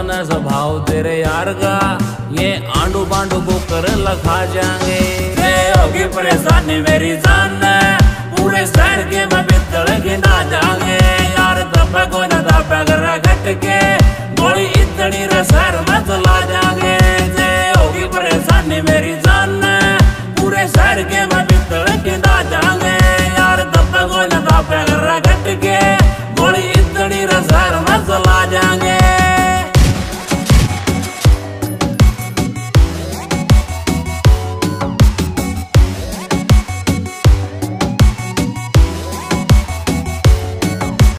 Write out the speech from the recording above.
अपना स्वभाव तेरे यार का, ये आंडू बांडू को कर लखा जाएंगे। होगी परेशानी मेरी जान पूरे शहर के मैं बितड़ के ना जाएंगे यार, तब को न तब घट के